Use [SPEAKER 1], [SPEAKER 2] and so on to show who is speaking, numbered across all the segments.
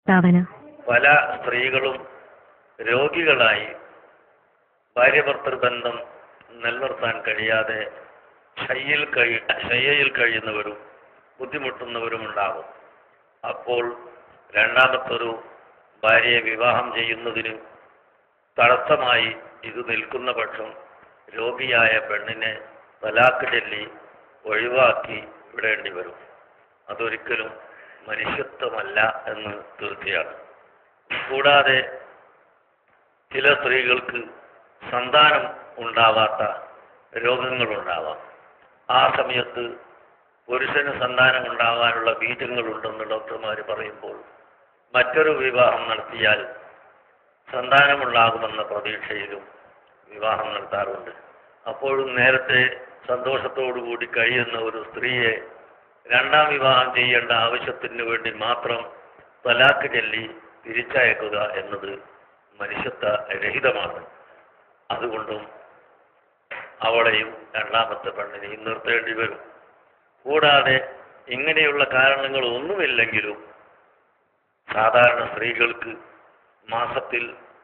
[SPEAKER 1] പ്രസ്താവന.
[SPEAKER 2] പല സ്ത്രീകളും രോഗികളായി ഭാര്യ-ഭർത്തൃ ബന്ധം നിലനിർത്താൻ കഴിയാതെ ശയ്യയിൽ കഴിയുന്നവരും ബുദ്ധിമുട്ടുന്നവരും ഉണ്ടാകും. അപ്പോൾ രണ്ടാമത്തൊരു ഭാര്യയെ വിവാഹം ചെയ്യുന്നതിന് തടസ്സമായി ഇത് നിൽക്കുന്ന പക്ഷം രോഗിയായ പെണ്ണിനെ തലാക്ക് ചൊല്ലി ഒഴിവാക്കി വിടേണ്ടി വരും. അതൊരിക്കലും മനുഷ്യത്വമല്ല എന്ന് തീർച്ചയാണ്. കൂടാതെ ചില സ്ത്രീകൾക്ക് സന്താനം ഉണ്ടാവാത്ത രോഗങ്ങളുണ്ടാവാം. ആ സമയത്ത് പുരുഷന് സന്താനം ഉണ്ടാകാനുള്ള ബീജങ്ങളുണ്ടെന്ന് ഡോക്ടർമാർ പറയുമ്പോൾ മറ്റൊരു വിവാഹം നടത്തിയാൽ സന്താനമുണ്ടാകുമെന്ന പ്രതീക്ഷയിലും വിവാഹം നടത്താറുണ്ട്. അപ്പോഴും നേരത്തെ സന്തോഷത്തോടുകൂടി കഴിയുന്ന ഒരു സ്ത്രീയെ രണ്ടാം വിവാഹം ചെയ്യേണ്ട ആവശ്യത്തിന് വേണ്ടി മാത്രം തലാക്ക് ചൊല്ലി തിരിച്ചയക്കുക എന്നത് മനുഷ്യത്വ രഹിതമാണ്. അതുകൊണ്ടും അവളെയും രണ്ടാമത്തെ പെണ്ണിനെയും നിർത്തേണ്ടി വരും. കൂടാതെ ഇങ്ങനെയുള്ള കാരണങ്ങൾ ഒന്നുമില്ലെങ്കിലും സാധാരണ സ്ത്രീകൾക്ക് മാസത്തിൽ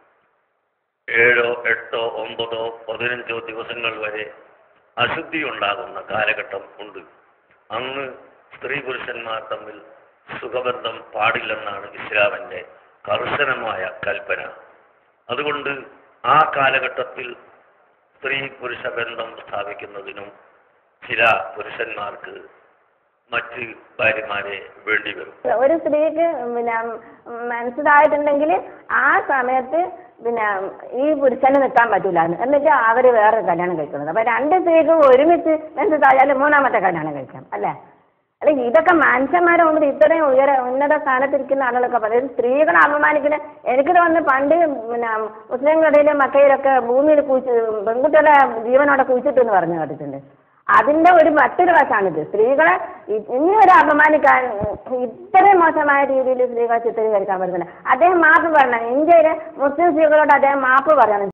[SPEAKER 2] 7, 8, 9, 15 ദിവസങ്ങൾ വരെ അശുദ്ധി ഉണ്ടാകുന്ന കാലഘട്ടം ഉണ്ട്. അന്ന് സ്ത്രീ പുരുഷന്മാർ തമ്മിൽ സുഖബന്ധം പാടില്ലെന്നാണ് ഇസ്ലാമിൻ്റെ കർശനമായ കൽപ്പന. അതുകൊണ്ട് ആ കാലഘട്ടത്തിൽ സ്ത്രീ പുരുഷ ബന്ധം സ്ഥാപിക്കുന്നതിനും ചില പുരുഷന്മാർക്ക് മറ്റ് ഭാര്യമാരെ വേണ്ടി വരും.
[SPEAKER 3] ഒരു സ്ത്രീക്ക് മനസ്സിലായിട്ടുണ്ടെങ്കിൽ ആ സമയത്ത് ഈ പുരുഷന് നിൽക്കാൻ പറ്റൂല എന്നുവെച്ചാൽ അവര് വേറെ കല്യാണം കഴിക്കുന്നത്. അപ്പൊ രണ്ട് സ്ത്രീക്ക് ഒരുമിച്ച് മനസ്സിലായാലും മൂന്നാമത്തെ കല്യാണം കഴിക്കാം അല്ലേ? അല്ലെ ഇതൊക്കെ മനുഷ്യന്മാരെ മുമ്പിൽ ഇത്രയും ഉന്നത സ്ഥാനത്തിരിക്കുന്ന ആളുകളൊക്കെ പറയും സ്ത്രീകളെ അപമാനിക്കുന്ന. എനിക്ക് തോന്നുന്നു പണ്ട് മുസ്ലിങ്ങളുടെ മക്കയിലൊക്കെ ഭൂമിയിൽ പെൺകുട്ടികളെ ജീവനോടെ കുഴിച്ചിട്ടെന്ന് പറഞ്ഞു കേട്ടിട്ടുണ്ട്. അതിന്റെ മറ്റൊരു വശമാണിത്. സ്ത്രീകളെ ഇനി ഒരു അപമാനിക്കാൻ ഇത്രയും മോശമായ രീതിയിൽ സ്ത്രീകളെ ചിത്രീകരിക്കാൻ പറ്റുന്നില്ല. അദ്ദേഹം മാപ്പ് പറയണം. ഇന്ത്യയിലെ മുസ്ലിം സ്ത്രീകളോട് അദ്ദേഹം മാപ്പ് പറയണം.